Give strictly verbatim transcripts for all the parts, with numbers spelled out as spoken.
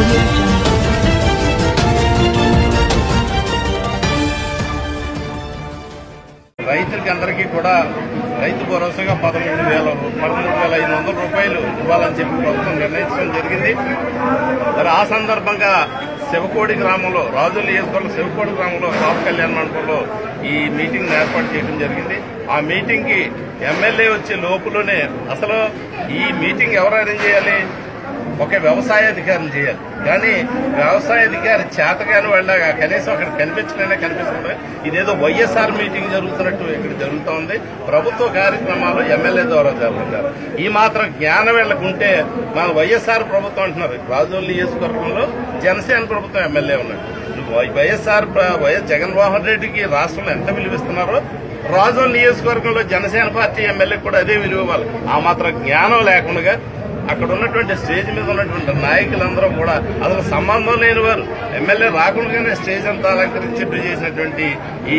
రైతులకి అందరికీ కూడా రైతు భరోసాగా పదమూడు వేల పదమూడు వేల ఐదు వందల రూపాయలు ఇవ్వాలని చెప్పి ప్రభుత్వం నిర్ణయించడం జరిగింది. మరి ఆ సందర్భంగా శివకోడి గ్రామంలో రాజుల నియోజకవర్గం శివకోడి గ్రామంలో బాబు కళ్యాణ మండపంలో ఈ మీటింగ్ ఏర్పాటు చేయడం జరిగింది. ఆ మీటింగ్ కి ఎమ్మెల్యే వచ్చే లోపులోనే అసలు ఈ మీటింగ్ ఎవరు అరేంజ్ చేయాలి? ఒక వ్యవసాయ అధికారులు చేయాలి. కానీ వ్యవసాయ అధికారి చేతగాని వాళ్ళగా కనీసం అక్కడ కనిపించలేనే కనిపిస్తుంది. ఇదేదో వైఎస్ఆర్ మీటింగ్ జరుగుతున్నట్టు ఇక్కడ జరుగుతూ ఉంది. ప్రభుత్వ కార్యక్రమాలు ఎమ్మెల్యే ద్వారా జరుగుతున్నారు. ఈ మాత్రం జ్ఞానం వీళ్ళకుంటే మన వైఎస్ఆర్ ప్రభుత్వం అంటున్నారు. రాజోలు నియోజకవర్గంలో జనసేన ప్రభుత్వం ఎమ్మెల్యే ఉన్నారు. వైఎస్ఆర్ వైఎస్ జగన్మోహన్ రెడ్డికి రాష్ట్రంలో ఎంత విలువిస్తున్నారో రాజోలు నియోజకవర్గంలో జనసేన పార్టీ ఎమ్మెల్యే కూడా అదే విలువ ఇవ్వాలి. ఆ మాత్రం జ్ఞానం లేకుండా అక్కడ ఉన్నటువంటి స్టేజ్ మీద ఉన్నటువంటి నాయకులందరూ కూడా అసలు సంబంధం లేని వారు ఎమ్మెల్యే రాకుండానే స్టేజ్ అంతా అలంకరించేట్టు చేసినటువంటి ఈ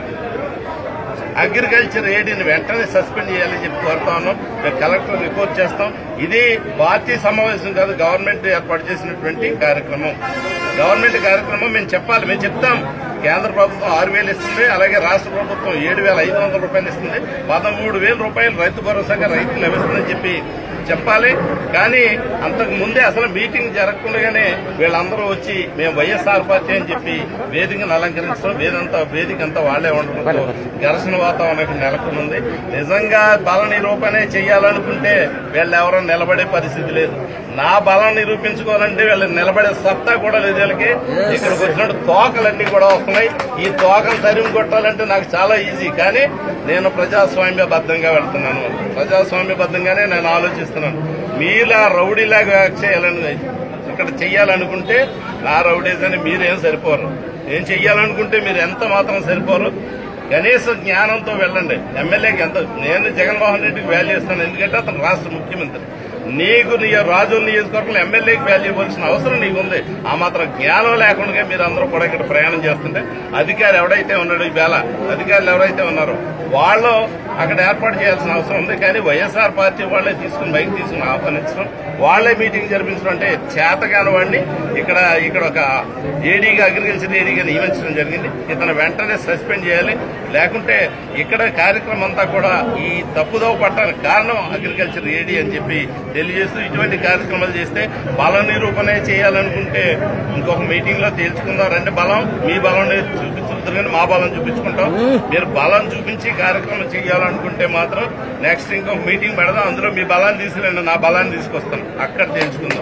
అగ్రికల్చర్ ఏడీని వెంటనే సస్పెండ్ చేయాలని చెప్పి కోరుతా ఉన్నాం. మేము కలెక్టర్ రిపోర్ట్ చేస్తాం. ఇది పార్టీ సమావేశం కాదు, గవర్నమెంట్ ఏర్పాటు చేసినటువంటి కార్యక్రమం. గవర్నమెంట్ కార్యక్రమం మేము చెప్పాలి, మేము చెప్తాం. కేంద్ర ప్రభుత్వం ఆరు వేలు ఇస్తుంది, అలాగే రాష్ట్ర ప్రభుత్వం ఏడు వేల ఐదు వందల రూపాయలు ఇస్తుంది. పదమూడు వేల రూపాయలు రైతు భరోసాగా రైతులు లభిస్తుందని చెప్పి చెప్పాలి. కానీ అంతకు ముందే అసలు మీటింగ్ జరగకుండానే వీళ్ళందరూ వచ్చి మేము వైఎస్ఆర్ పార్టీ అని చెప్పి వేదికను అలంకరించడం, వేదంతా వేదిక అంతా వాళ్లే ఉండడంతో ఘర్షణ వాతావరణం నెలకొంది. నిజంగా బల నిరూపణ చేయాలనుకుంటే వీళ్ళు ఎవరో నిలబడే పరిస్థితి లేదు. నా బలం నిరూపించుకోవాలంటే వీళ్ళు నిలబడే సత్తా కూడా లేదు. వీళ్ళకి ఇక్కడికి వచ్చినట్టు తోకలన్నీ కూడా వస్తున్నాయి. ఈ తోకలు తరిమి కొట్టాలంటే నాకు చాలా ఈజీ. కానీ నేను ప్రజాస్వామ్యబద్ధంగా వెళ్తున్నాను, ప్రజాస్వామ్యబద్ధంగానే నేను ఆలోచిస్తున్నాను. మీలా రౌడీలాగా చేయాలని ఇక్కడ చెయ్యాలనుకుంటే నా రౌడీస్ అని మీరేం సరిపోరు. ఏం చెయ్యాలనుకుంటే మీరు ఎంత మాత్రం సరిపోరు. కనీస జ్ఞానంతో వెళ్ళండి. ఎమ్మెల్యేకి ఎంత నేను జగన్మోహన్ రెడ్డికి వాల్యూ ఇస్తాను, ఎందుకంటే అతను రాష్ట్ర ముఖ్యమంత్రి. నీకు నీ రాజుల నియోజకవర్గంలో ఎమ్మెల్యేకి వాల్యూ ఇవ్వాల్సిన అవసరం నీకుంది. ఆ మాత్రం జ్ఞానం లేకుండా మీరు అందరూ కూడా ఇక్కడ ప్రయాణం చేస్తుంటే అధికారి ఎవడైతే ఉన్నాడో ఈ వేళ అధికారులు ఎవరైతే ఉన్నారో వాళ్ళు అక్కడ ఏర్పాటు చేయాల్సిన అవసరం ఉంది. కానీ వైఎస్ఆర్ పార్టీ వాళ్లే తీసుకుని బయట తీసుకుని ఆహ్వానించడం, వాళ్లే మీటింగ్ జరిపించడం అంటే చేతగాని వాడిని ఇక్కడ ఇక్కడ ఒక ఏడీగా అగ్రికల్చర్ ఏడీగా నియమించడం జరిగింది. ఇతను వెంటనే సస్పెండ్ చేయాలి. లేకుంటే ఇక్కడ కార్యక్రమం అంతా కూడా ఈ తప్పుదోవ పట్టడానికి కారణం అగ్రికల్చర్ ఏడీ అని చెప్పి తెలియజేస్తూ ఇటువంటి కార్యక్రమాలు చేస్తే బల నిరూపణ చేయాలనుకుంటే ఇంకొక మీటింగ్ లో తేల్చుకుందాం. రండి, బలం మీ బలం చూపించుకుంటారు కానీ మా బలం చూపించుకుంటాం. మీరు బలం చూపించి కార్యక్రమం చేయాలనుకుంటే మాత్రం నెక్స్ట్ ఇంకొక మీటింగ్ పెడదాం. అందులో మీ బలాన్ని తీసుకురండి, నా బలాన్ని తీసుకొస్తాను, అక్కడ తెలుసుకుందాం.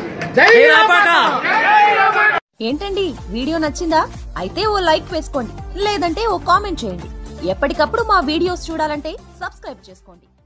ఏంటండి వీడియో నచ్చిందా? అయితే ఓ లైక్ వేసుకోండి, లేదంటే ఓ కామెంట్ చేయండి. ఎప్పటికప్పుడు మా వీడియోస్ చూడాలంటే సబ్స్క్రైబ్ చేసుకోండి.